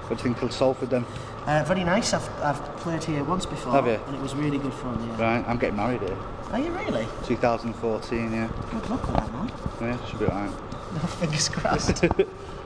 What do you think of Salford then? Very nice. I've played here once before. Have you? And it was really good fun, yeah. Right, I'm getting married here. Are you really? 2014, yeah. Good luck with that, man. Yeah, should be alright. No, fingers crossed.